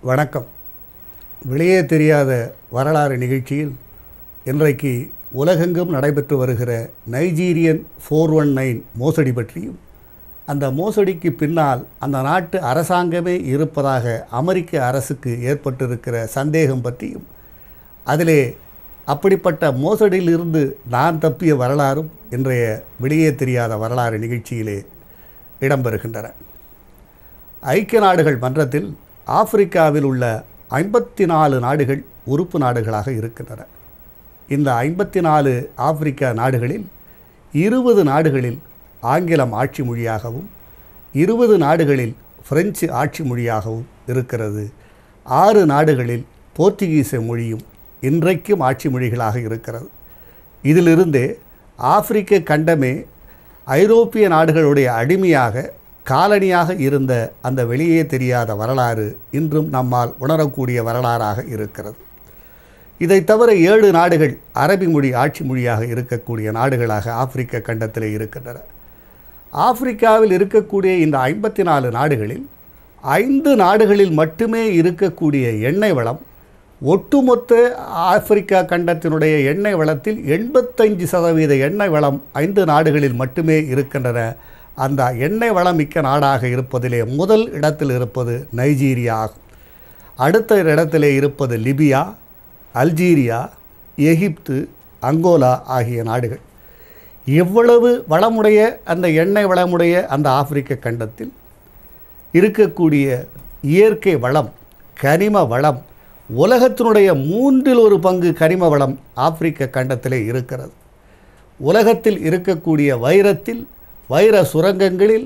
வணக்கம். வெளியே தெரியாத வரலாறு நிகழ்ச்சியில் இன்றைக்கு உலகெங்கும் நடைபெற்று வருகிற நைஜீரியன் 419 மோசடி பற்றியும், அந்த மோசடிக்கு பின்னால் அந்த நாட்டு அரசாங்கமே இருப்பதாக அமெரிக்க அரசுக்கு ஏற்பட்டிருக்கிற சந்தேகம் பற்றியும், அதிலே அப்படிப்பட்ட மோசடியிலிருந்து நான் தப்பிய வரலாறும் இன்றைய வெளியே தெரியாத வரலாறு நிகழ்ச்சியிலே இடம்பெறுகின்றன. ஐக்கிய நாடுகள் மன்றத்தில் ஆப்பிரிக்காவில் உள்ள 54 நாடுகள் உறுப்பு நாடுகளாக இருக்கின்றன. இந்த 54 ஆப்பிரிக்கா நாடுகளில் 20 நாடுகளில் ஆங்கிலம் ஆட்சி மொழியாகவும் 20 நாடுகளில் பிரெஞ்சு ஆட்சி மொழியாகவும் இருக்கிறது. 6 நாடுகளில் போர்த்துகீச மொழியும் இன்றைக்கும் ஆட்சி மொழிகளாக இருக்கிறது. இதிலிருந்தே ஆப்பிரிக்க கண்டமே ஐரோப்பிய நாடுகளுடைய அடிமையாக காலனியாக இருந்த அந்த வெளியே தெரியாத வரலாறு இன்றும் நம்மால் உணரக்கூடிய வரலாறாக இருக்கிறது. இதை தவிர 7 நாடுகள் அரபி மொழி ஆட்சி மொழியாக இருக்கக்கூடிய நாடுகளாக ஆப்பிரிக்க கண்டத்திலே இருக்கின்றன. ஆப்பிரிக்காவில் இருக்கக்கூடிய இந்த 54 நாடுகளில் 5 நாடுகளில் மட்டுமே இருக்கக்கூடிய எண்ணெய் வளம் ஒட்டுமொத்த ஆப்பிரிக்கா கண்டத்தினுடைய எண்ணெய் வளத்தில் 85% எண்ணெய் வளம் 5 நாடுகளில் மட்டுமே இருக்கின்றன. அந்த எண்ணெய் வளமிக்க நாடாக இருப்பதிலே முதல் இடத்தில் இருப்பது நைஜீரியா ஆகும். அடுத்த இடத்திலே இருப்பது லிபியா, அல்ஜீரியா, எகிப்து, அங்கோலா ஆகிய நாடுகள். எவ்வளவு வளமுடைய அந்த எண்ணெய் வளமுடைய அந்த ஆப்பிரிக்க கண்டத்தில் இருக்கக்கூடிய இயற்கை வளம், கனிம வளம், உலகத்தினுடைய 1/3 பங்கு கனிம வளம் ஆப்பிரிக்க கண்டத்திலே இருக்கிறது. உலகத்தில் இருக்கக்கூடிய வைர சுரங்கங்களில்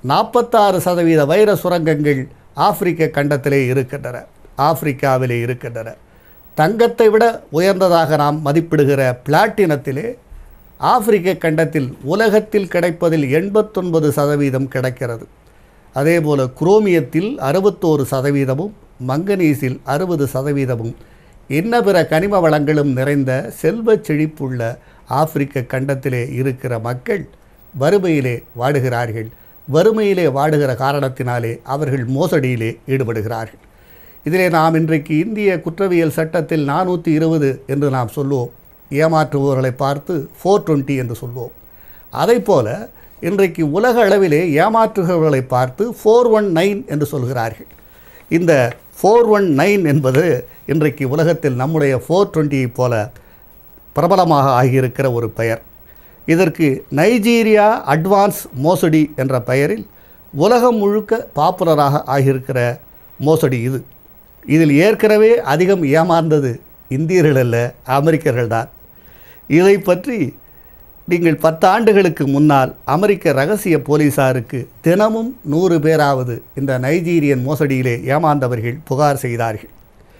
46% வைர சுரங்கங்கள் ஆப்பிரிக்க கண்டத்திலே இருக்கின்றன, ஆப்பிரிக்காவிலே இருக்கின்றன. தங்கத்தை விட உயர்ந்ததாக நாம் மதிப்பிடுகிற பிளாட்டினத்திலே ஆப்பிரிக்க கண்டத்தில் உலகத்தில் கிடைப்பதில் 89% கிடைக்கிறது. அதேபோல் குரோமியத்தில் 61%, மங்கனீஸில் 60%, இன்ன பிற கனிம வளங்களும் நிறைந்த செல்வ செழிப்புள்ள ஆப்பிரிக்க கண்டத்திலே இருக்கிற மக்கள் வறுமையிலே வாடுகிறார்கள். வறுமையிலே வாடுகிற காரணத்தினாலே அவர்கள் மோசடியிலே ஈடுபடுகிறார்கள். இதிலே நாம் இன்றைக்கு இந்திய குற்றவியல் சட்டத்தில் 420 என்று நாம் சொல்வோம். ஏமாற்றுபவர்களை பார்த்து 420 என்று சொல்வோம். அதைப்போல இன்றைக்கு உலக அளவிலே ஏமாற்றுபவர்களை பார்த்து 419 என்று சொல்கிறார்கள். இந்த 419 என்பது இன்றைக்கு உலகத்தில் நம்முடைய 420 போல பிரபலமாக ஆகியிருக்கிற ஒரு பெயர். இதற்கு நைஜீரியா அட்வான்ஸ் மோசடி என்ற பெயரில் உலகம் முழுக்க பாப்புலராக ஆகியிருக்கிற மோசடி இது. இதில் ஏற்கனவே அதிகம் ஏமாந்தது இந்தியர்கள் அல்ல, அமெரிக்கர்கள் தான். இதை பற்றி நீங்கள் 10 ஆண்டுகளுக்கு முன்னால் அமெரிக்க ரகசிய போலீஸாருக்கு தினமும் 100 பேராவது இந்த நைஜீரியன் மோசடியிலே ஏமாந்தவர்கள் புகார் செய்தார்கள்.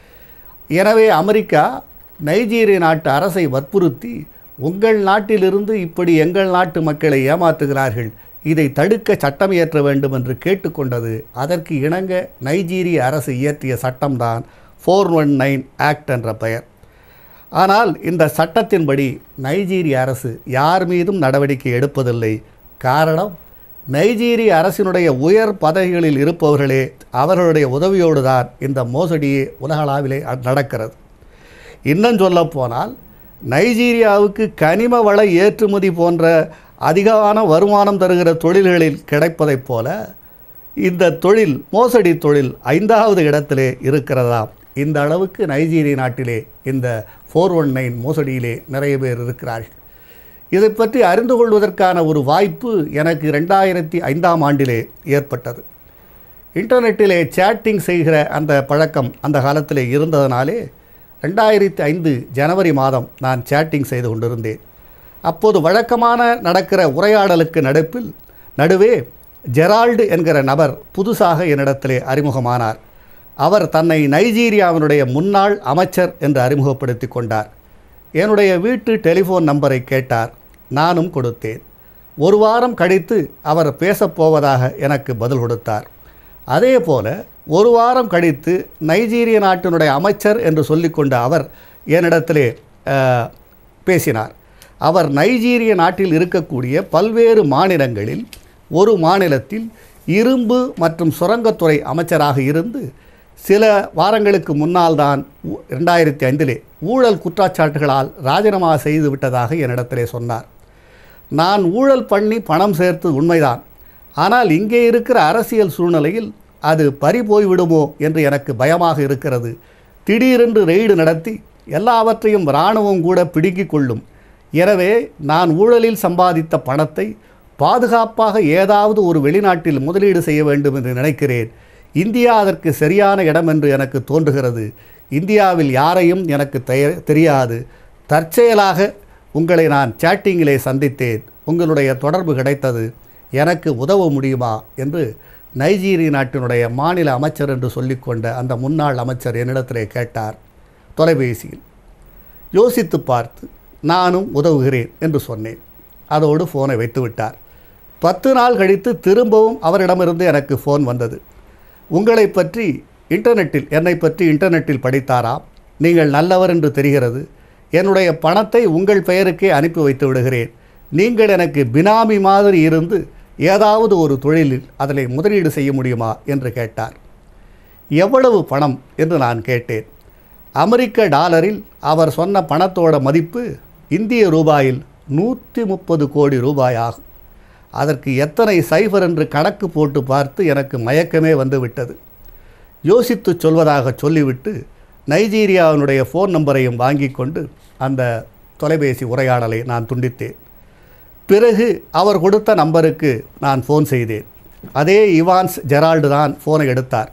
எனவே அமெரிக்கா நைஜீரிய நாட்டு அரசை வற்புறுத்தி, உங்கள் நாட்டிலிருந்து இப்படி எங்கள் நாட்டு மக்களை ஏமாற்றுகிறார்கள், இதை தடுக்க சட்டம் இயற்ற வேண்டும் என்று கேட்டுக்கொண்டது. அதற்கு இணங்க நைஜீரிய அரசு இயற்றிய சட்டம்தான் 419 ஆக்ட் என்ற பெயர். ஆனால் இந்த சட்டத்தின்படி நைஜீரிய அரசு யார் மீதும் நடவடிக்கை எடுப்பதில்லை. காரணம், நைஜீரிய அரசினுடைய உயர் பதவிகளில் இருப்பவர்களே அவர்களுடைய உதவியோடு தான் இந்த மோசடியே உலகளவிலே நடக்கிறது. இன்னும் சொல்லப்போனால் நைஜீரியாவுக்கு கனிம வள ஏற்றுமதி போன்ற அதிகமான வருமானம் தருகிற தொழில்களில் கிடைப்பதைப் போல இந்த தொழில், மோசடி தொழில் 5வது இடத்திலே இருக்கிறதாம். இந்த அளவுக்கு நைஜீரிய நாட்டிலே இந்த 419 மோசடியிலே நிறைய பேர் இருக்கிறார்கள். இதை பற்றி அறிந்து கொள்வதற்கான ஒரு வாய்ப்பு எனக்கு 2005ஆம் ஆண்டிலே ஏற்பட்டது. இன்டர்நெட்டிலே சேட்டிங் செய்கிற அந்த பழக்கம் அந்த காலத்திலே இருந்ததனாலே 2005 ஜனவரி மாதம் நான் சேட்டிங் செய்து கொண்டிருந்தேன். அப்போது வழக்கமான நடக்கிற உரையாடலுக்கு நடுவே ஜெரால்டு என்கிற நபர் புதுசாக என்னிடத்திலே அறிமுகமானார். அவர் தன்னை நைஜீரியாவினுடைய முன்னாள் அமைச்சர் என்று அறிமுகப்படுத்தி கொண்டார். என்னுடைய வீட்டு டெலிஃபோன் நம்பரை கேட்டார். நானும் கொடுத்தேன். 1 வாரம் கழித்து அவர் பேசப்போவதாக எனக்கு பதில் கொடுத்தார். அதே போல 1 வாரம் கழித்து நைஜீரிய நாட்டினுடைய அமைச்சர் என்று சொல்லிக்கொண்ட அவர் என்னிடத்திலே பேசினார். அவர் நைஜீரிய நாட்டில் இருக்கக்கூடிய பல்வேறு மாநிலங்களில் ஒரு மாநிலத்தில் இரும்பு மற்றும் சுரங்கத்துறை அமைச்சராக இருந்து சில வாரங்களுக்கு முன்னால் தான் 2005 ஊழல் குற்றச்சாட்டுகளால் ராஜினாமா செய்து விட்டதாக என்னிடத்திலே சொன்னார். நான் ஊழல் பண்ணி பணம் சேர்த்து உண்மைதான். ஆனால் இங்கே இருக்கிற அரசியல் சூழ்நிலையில் அது பறிபோய்விடுமோ என்று எனக்கு பயமாக இருக்கிறது. திடீரென்று ரெய்டு நடத்தி எல்லாவற்றையும் இராணுவம் கூட பிடுங்கிக் கொள்ளும். எனவே நான் ஊழலில் சம்பாதித்த பணத்தை பாதுகாப்பாக ஏதாவது ஒரு வெளிநாட்டில் முதலீடு செய்ய வேண்டும் என்று நினைக்கிறேன். இந்தியா அதற்கு சரியான இடம் என்று எனக்கு தோன்றுகிறது. இந்தியாவில் யாரையும் எனக்கு தெரியாது. தற்செயலாக உங்களை நான் சேட்டிங்கிலே சந்தித்தேன். உங்களுடைய தொடர்பு கிடைத்தது. எனக்கு உதவ முடியுமா என்று நைஜீரிய நாட்டினுடைய மாநில அமைச்சர் என்று சொல்லிக்கொண்ட அந்த முன்னாள் அமைச்சர் என்னிடத்திலே கேட்டார் தொலைபேசியில். யோசித்து பார்த்து நானும் உதவுகிறேன் என்று சொன்னேன். அதோடு ஃபோனை வைத்து விட்டார். 10 நாள் கழித்து திரும்பவும் அவரிடமிருந்து எனக்கு ஃபோன் வந்தது. உங்களை பற்றி என்னை பற்றி இன்டர்நெட்டில் படித்தாராம். நீங்கள் நல்லவர் என்று தெரிகிறது. என்னுடைய பணத்தை உங்கள் பெயருக்கே அனுப்பி வைத்து விடுகிறேன். நீங்கள் எனக்கு பினாமி மாதிரி இருந்து ஏதாவது ஒரு தொழிலில் அதில் முதலீடு செய்ய முடியுமா என்று கேட்டார். எவ்வளவு பணம் என்று நான் கேட்டேன். அமெரிக்க டாலரில் அவர் சொன்ன பணத்தோட மதிப்பு இந்திய ரூபாயில் 130 கோடி ரூபாய் ஆகும். அதற்கு எத்தனை சைஃபர் என்று கணக்கு போட்டு பார்த்து எனக்கு மயக்கமே வந்துவிட்டது. யோசித்து சொல்வதாக சொல்லிவிட்டு நைஜீரியாவினுடைய ஃபோன் நம்பரையும் வாங்கி கொண்டு அந்த தொலைபேசி உரையாடலை நான் துண்டித்தேன். பிறகு அவர் கொடுத்த நம்பருக்கு நான் ஃபோன் செய்தேன். அதே இவான்ஸ் ஜெரால்டு தான் ஃபோனை எடுத்தார்.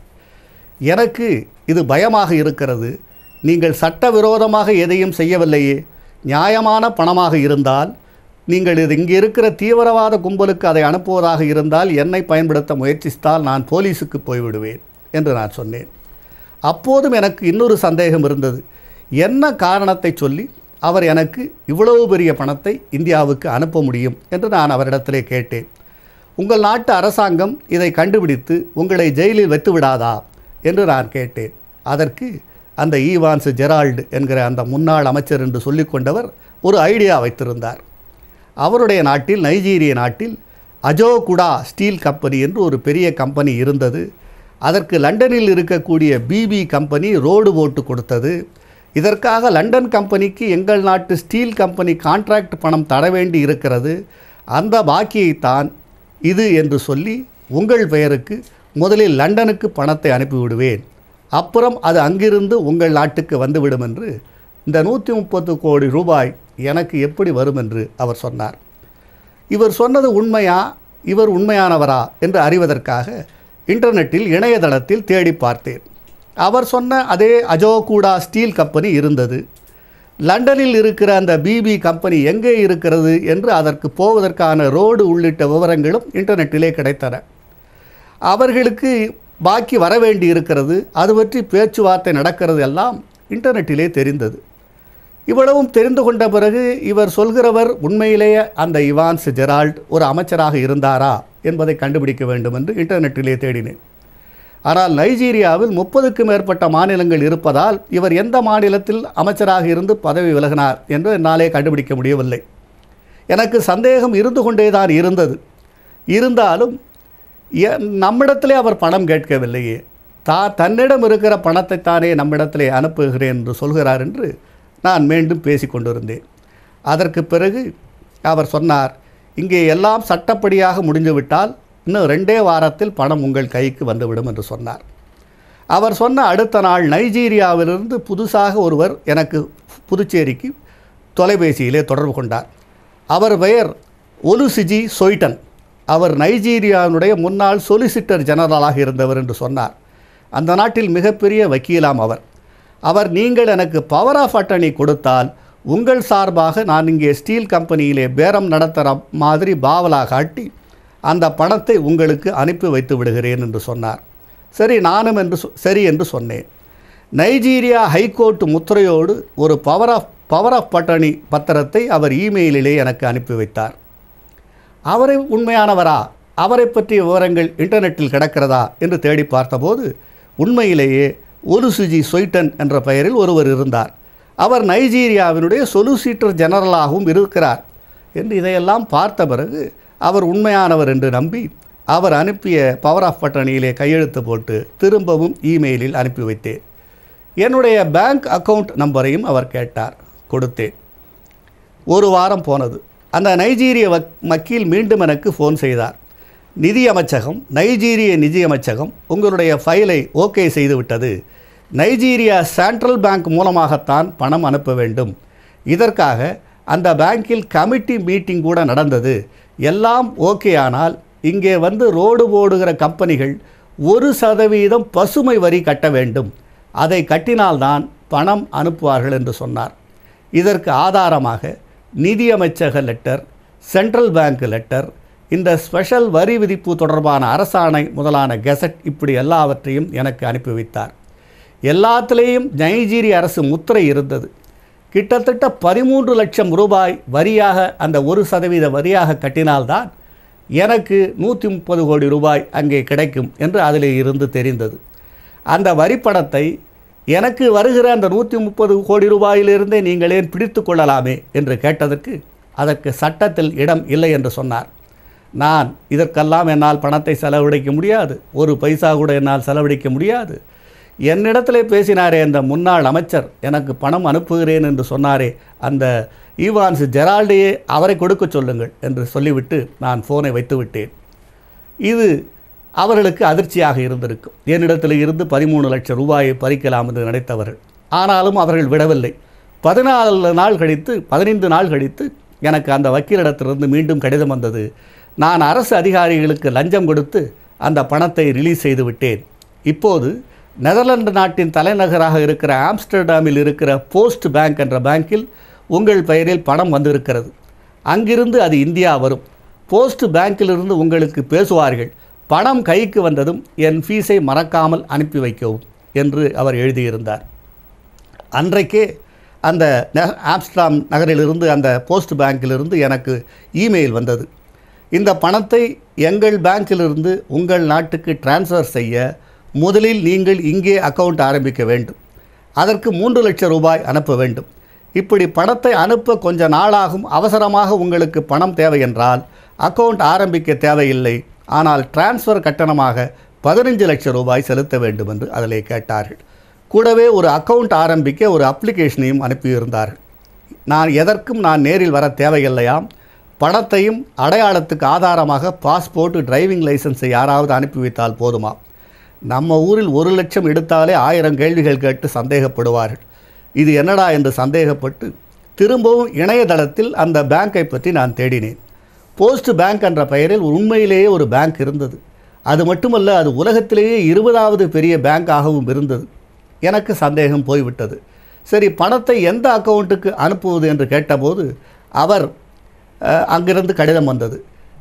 எனக்கு இது பயமாக இருக்கிறது. நீங்கள் சட்டவிரோதமாக எதையும் செய்யவில்லையே. நியாயமான பணமாக இருந்தால் நீங்கள் இங்கே இருக்கிற தீவிரவாத கும்பலுக்கு அதை அனுப்புவதாக இருந்தால் என்னை பயன்படுத்த முயற்சித்தால் நான் போலீஸுக்கு போய்விடுவேன் என்று நான் சொன்னேன். அப்போதும் எனக்கு இன்னொரு சந்தேகம் இருந்தது. என்ன காரணத்தை சொல்லி அவர் எனக்கு இவ்வளவு பெரிய பணத்தை இந்தியாவுக்கு அனுப்ப முடியும் என்று நான் அவரிடத்திலே கேட்டேன். உங்கள் நாட்டு அரசாங்கம் இதை கண்டுபிடித்து உங்களை ஜெயிலில் வைத்து விடாதா என்று நான் கேட்டேன். அதற்கு அந்த ஈவான்ஸ் ஜெரால்டு என்கிற அந்த முன்னாள் அமைச்சர் என்று சொல்லிக்கொண்டவர் ஒரு ஐடியா வைத்திருந்தார். அவருடைய நாட்டில், நைஜீரிய நாட்டில் அஜோகுடா ஸ்டீல் கம்பெனி என்று ஒரு பெரிய கம்பெனி இருந்தது. அதற்கு லண்டனில் இருக்கக்கூடிய பிபி கம்பெனி ரோடு போட்டு கொடுத்தது. இதற்காக லண்டன் கம்பெனிக்கு எங்கள் நாட்டு ஸ்டீல் கம்பெனி கான்ட்ராக்ட் பணம் தர வேண்டி இருக்கிறது. அந்த பாக்கியைத்தான் இது என்று சொல்லி உங்கள் பெயருக்கு முதலில் லண்டனுக்கு பணத்தை அனுப்பிவிடுவேன். அப்புறம் அது அங்கிருந்து உங்கள் நாட்டுக்கு வந்துவிடும் என்று இந்த 130 கோடி ரூபாய் எனக்கு எப்படி வரும் என்று அவர் சொன்னார். இவர் சொன்னது உண்மையா, இவர் உண்மையானவரா என்று அறிவதற்காக இன்டர்நெட்டில் இணையதளத்தில் தேடி பார்த்தேன். அவர் சொன்ன அதே அஜோகுடா ஸ்டீல் கம்பெனி இருந்தது. லண்டனில் இருக்கிற அந்த பிபி கம்பெனி எங்கே இருக்கிறது என்று அதற்கு போவதற்கான ரோடு உள்ளிட்ட விவரங்களும் இன்டர்நெட்டிலே கிடைத்தன. அவர்களுக்கு பாக்கி வர வேண்டி இருக்கிறது, அது பற்றி பேச்சுவார்த்தை நடக்கிறது எல்லாம் இன்டர்நெட்டிலே தெரிந்தது. இவ்வளவும் தெரிந்து கொண்ட பிறகு இவர் சொல்கிறவர் உண்மையிலேயே அந்த இவான்ஸ் ஜெரால்டு ஒரு அமைச்சராக இருந்தாரா என்பதை கண்டுபிடிக்க வேண்டும் என்று இன்டர்நெட்டிலே தேடினேன். ஆனால் நைஜீரியாவில் 30க்கு மேற்பட்ட மாநிலங்கள் இருப்பதால் இவர் எந்த மாநிலத்தில் அமைச்சராக இருந்து பதவி விலகினார் என்று என்னாலே கண்டுபிடிக்க முடியவில்லை. எனக்கு சந்தேகம் இருந்து கொண்டே தான் இருந்தது. இருந்தாலும் நம்மிடத்திலே அவர் பணம் கேட்கவில்லையே, தன்னிடம் இருக்கிற பணத்தை தானே நம்மிடத்திலே அனுப்புகிறேன் என்று சொல்கிறார் என்று நான் மீண்டும் பேசி கொண்டிருந்தேன். அதற்கு பிறகு அவர் சொன்னார், இங்கே எல்லாம் சட்டப்படியாக முடிந்துவிட்டால் இன்னும் 2 வாரத்தில் பணம் உங்கள் கைக்கு வந்துவிடும் என்று சொன்னார். அவர் சொன்ன அடுத்த நாள் நைஜீரியாவிலிருந்து புதுசாக ஒருவர் எனக்கு புதுச்சேரிக்கு தொலைபேசியிலே தொடர்பு கொண்டார். அவர் பெயர் ஒலுசிஜி சொய்டன். அவர் நைஜீரியாவினுடைய முன்னாள் சொலிசிட்டர் ஜெனரலாக இருந்தவர் என்று சொன்னார். அந்த நாட்டில் மிகப்பெரிய வக்கீலாம் அவர் நீங்கள் எனக்கு பவர் ஆஃப் அட்டர்னி கொடுத்தால் உங்கள் சார்பாக நான் இங்கே ஸ்டீல் கம்பெனியிலே பேரம் நடத்துகிற மாதிரி பாவலா காட்டி அந்த பணத்தை உங்களுக்கு அனுப்பி வைத்து விடுகிறேன் என்று சொன்னார். சரி, நானும் சரி என்று சொன்னேன். நைஜீரியா ஹைகோர்ட் முத்திரையோடு ஒரு பவர் ஆஃப் அட்டர்னி பத்திரத்தை அவர் இமெயிலிலே எனக்கு அனுப்பி வைத்தார். அவரை உண்மையானவரா, அவரை பற்றிய விவரங்கள் இன்டர்நெட்டில் கிடக்கிறதா என்று தேடி பார்த்தபோது உண்மையிலேயே ஒலுசிஜி சொய்டன் என்ற பெயரில் ஒருவர் இருந்தார். அவர் நைஜீரியாவினுடைய சொலிசிட்டர் ஜெனரலாகவும் இருக்கிறார் என்று இதையெல்லாம் பார்த்த பிறகு அவர் உண்மையானவர் என்று நம்பி அவர் அனுப்பிய பவர் ஆஃப் பட்டணியிலே கையெழுத்து போட்டு திரும்பவும் இமெயிலில் அனுப்பி வைத்தேன். என்னுடைய பேங்க் அக்கவுண்ட் நம்பரையும் அவர் கேட்டார், கொடுத்தேன். ஒரு வாரம் போனது. அந்த நைஜீரிய வக்கீல் மீண்டும் எனக்கு ஃபோன் செய்தார். நைஜீரிய நிதி அமைச்சகம் உங்களுடைய ஃபைலை ஓகே செய்துவிட்டது. நைஜீரியா சென்ட்ரல் பேங்க் மூலமாகத்தான் பணம் அனுப்ப வேண்டும். இதற்காக அந்த பேங்கில் கமிட்டி மீட்டிங் கூட நடந்தது. எல்லாம் ஓகே. ஆனால் இங்கே வந்து ரோடு போடுகிற கம்பெனிகள் 1% பசுமை வரி கட்ட வேண்டும். அதை கட்டினால்தான் பணம் அனுப்புவார்கள் என்று சொன்னார். இதற்கு ஆதாரமாக நிதியமைச்சக லெட்டர், சென்ட்ரல் பேங்க் லெட்டர், இந்த ஸ்பெஷல் வரி விதிப்பு தொடர்பான அரசாணை முதலான கெசட், இப்படி எல்லாவற்றையும் எனக்கு அனுப்பி வைத்தார். எல்லாத்திலேயும் நைஜீரிய அரசு முத்திரை இருந்தது. கிட்டத்தட்ட 13 லட்சம் ரூபாய் வரியாக, அந்த 1% வரியாக கட்டினால்தான் எனக்கு 130 கோடி ரூபாய் அங்கே கிடைக்கும் என்று அதில் இருந்து தெரிந்தது. அந்த வரிப்படத்தை எனக்கு வருகிற அந்த 130 கோடி ரூபாயிலிருந்தே நீங்கள் ஏன் பிடித்து கொள்ளலாமே என்று கேட்டதற்கு அதற்கு சட்டத்தில் இடம் இல்லை என்று சொன்னார். நான் இதற்கெல்லாம் என்னால் பணத்தை செலவழிக்க முடியாது, ஒரு பைசா கூட என்னால் செலவழிக்க முடியாது. என்னிடத்திலே பேசினாரே அந்த முன்னாள் அமைச்சர், எனக்கு பணம் அனுப்புகிறேன் என்று சொன்னாரே அந்த ஈவான்ஸ் ஜெரால்டையே, அவரை கொடுக்க சொல்லுங்கள் என்று சொல்லிவிட்டு நான் ஃபோனை வைத்து விட்டேன். இது அவர்களுக்கு அதிர்ச்சியாக இருந்திருக்கும். என்னிடத்தில் இருந்து 13 லட்சம் ரூபாயை பறிக்கலாம் என்று நினைத்தவர்கள். ஆனாலும் அவர்கள் விடவில்லை. 15 நாள் கழித்து எனக்கு அந்த வக்கீலிடத்திலிருந்து மீண்டும் கடிதம் வந்தது. நான் அரசு அதிகாரிகளுக்கு லஞ்சம் கொடுத்து அந்த பணத்தை ரிலீஸ் செய்து விட்டேன். இப்போது நெதர்லாந்து நாட்டின் தலைநகராக இருக்கிற ஆம்ஸ்டர்டாமில் இருக்கிற போஸ்ட் பேங்க் என்ற பேங்கில் உங்கள் பெயரில் பணம் வந்திருக்கிறது. அங்கிருந்து அது இந்தியா வரும். போஸ்ட் பேங்கிலிருந்து உங்களுக்கு பேசுவார்கள். பணம் கைக்கு வந்ததும் என் ஃபீஸை மறக்காமல் அனுப்பி வைக்கவும் என்று அவர் எழுதியிருந்தார். அன்றைக்கே அந்த ஆம்ஸ்டர்டாம் நகரிலிருந்து, அந்த போஸ்ட் பேங்கிலிருந்து எனக்கு இமெயில் வந்தது. இந்த பணத்தை எங்கள் பேங்கிலிருந்து உங்கள் நாட்டுக்கு டிரான்ஸ்ஃபர் செய்ய முதலில் நீங்கள் இங்கே அக்கவுண்ட் ஆரம்பிக்க வேண்டும். அதற்கு 3 லட்சம் ரூபாய் அனுப்ப வேண்டும். இப்படி பணத்தை அனுப்ப கொஞ்ச நாளாகும். அவசரமாக உங்களுக்கு பணம் தேவை என்றால் அக்கவுண்ட் ஆரம்பிக்க தேவையில்லை. ஆனால் டிரான்ஸ்ஃபர் கட்டணமாக 15 லட்சம் ரூபாய் செலுத்த வேண்டும் என்று அதிலே கேட்டார்கள். கூடவே ஒரு அக்கவுண்ட் ஆரம்பிக்க ஒரு அப்ளிகேஷனையும் அனுப்பியிருந்தார்கள். எதற்கும் நான் நேரில் வர தேவையில்லையாம். பணத்தையும் அடையாளத்துக்கு ஆதாரமாக பாஸ்போர்ட், டிரைவிங் லைசன்ஸை யாராவது அனுப்பி வைத்தால் போதுமா? நம்ம ஊரில் 1 லட்சம் எடுத்தாலே 1000 கேள்விகள் கேட்டு சந்தேகப்படுவார்கள். இது என்னடா என்று சந்தேகப்பட்டு திரும்பவும் இணையதளத்தில் அந்த பேங்கை பற்றி நான் தேடினேன். போஸ்ட் பேங்க் என்ற பெயரில் உண்மையிலேயே ஒரு பேங்க் இருந்தது. அது மட்டுமல்ல, அது உலகத்திலேயே 20வது பெரிய பேங்காகவும் இருந்தது. எனக்கு சந்தேகம் போய்விட்டது. சரி, பணத்தை எந்த அக்கௌண்ட்டுக்கு அனுப்புவது என்று கேட்டபோது அவர் அங்கிருந்து கடிதம் வந்தது.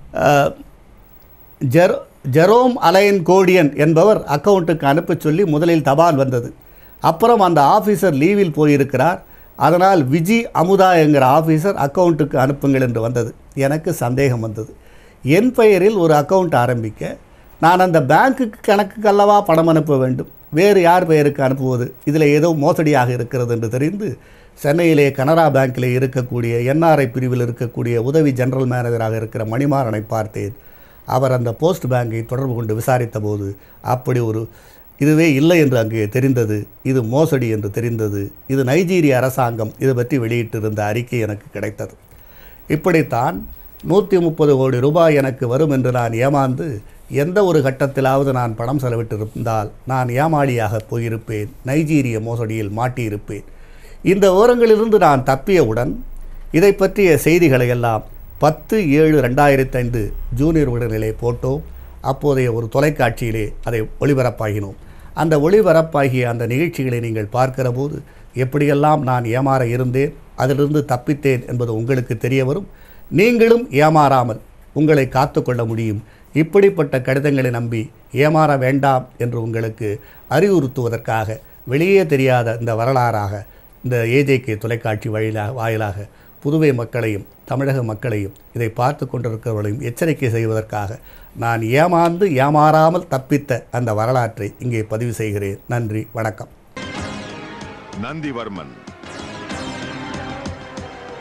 ஜெரோம் அலைன் கோடியன் என்பவர் அக்கௌண்ட்டுக்கு அனுப்ப சொல்லி முதலில் தபால் வந்தது. அப்புறம் அந்த ஆஃபீஸர் லீவில் போயிருக்கிறார். அதனால் விஜி அமுதா என்கிற ஆஃபீஸர் அக்கௌண்ட்டுக்கு அனுப்புங்கள் என்று வந்தது. எனக்கு சந்தேகம் வந்தது. என் பெயரில் ஒரு அக்கௌண்ட் ஆரம்பிக்க நான் அந்த பேங்க்குக்கு கணக்குக்கு அல்லவா பணம் அனுப்ப வேண்டும், வேறு யார் பெயருக்கு அனுப்புவது? இதில் ஏதோ மோசடியாக இருக்கிறது என்று தெரிந்து சென்னையிலே கனரா பேங்கிலே இருக்கக்கூடிய என்ஆர்ஐ பிரிவில் இருக்கக்கூடிய உதவி ஜெனரல் மேனேஜராக இருக்கிற மணிமாறனை பார்த்தேன். அவர் அந்த போஸ்ட் பேங்கை தொடர்பு கொண்டு விசாரித்த போது அப்படி ஒரு இதுவே இல்லை என்று அங்கே தெரிந்தது. இது மோசடி என்று தெரிந்தது. இது நைஜீரிய அரசாங்கம் இது பற்றி வெளியிட்டிருந்த அறிக்கை எனக்கு கிடைத்தது. இப்படித்தான் 130 கோடி ரூபாய் எனக்கு வரும் என்று நான் ஏமாந்து எந்த ஒரு கட்டத்திலாவது நான் பணம் செலவிட்டிருந்தால் நான் ஏமாளியாக போயிருப்பேன், நைஜீரிய மோசடியில் மாட்டியிருப்பேன். இந்த விவரங்களிலிருந்து நான் தப்பியவுடன் இதை பற்றிய செய்திகளை எல்லாம் 10/7/2005 ஜூனியர் உடனிலே போட்டோம். அப்போதைய ஒரு தொலைக்காட்சியிலே அதை ஒளிபரப்பாகினோம். அந்த ஒளிபரப்பாகிய அந்த நிகழ்ச்சிகளை நீங்கள் பார்க்கிற போது எப்படியெல்லாம் நான் ஏமாற இருந்தேன், அதிலிருந்து தப்பித்தேன் என்பது உங்களுக்கு தெரிய வரும். நீங்களும் ஏமாறாமல் உங்களை காத்து கொள்ள முடியும். இப்படிப்பட்ட கடிதங்களை நம்பி ஏமாற வேண்டாம் என்று உங்களுக்கு அறிவுறுத்துவதற்காக வெளியே தெரியாத இந்த வரலாறாக இந்த ஏஜேகே தொலைக்காட்சி வாயிலாக புதுவை மக்களையும் தமிழக மக்களையும் இதை பார்த்து கொண்டிருக்கிறவர்களையும் எச்சரிக்கை செய்வதற்காக நான் ஏமாறாமல் தப்பித்த அந்த வரலாற்றை இங்கே பதிவு செய்கிறேன். நன்றி, வணக்கம். நந்திவர்மன்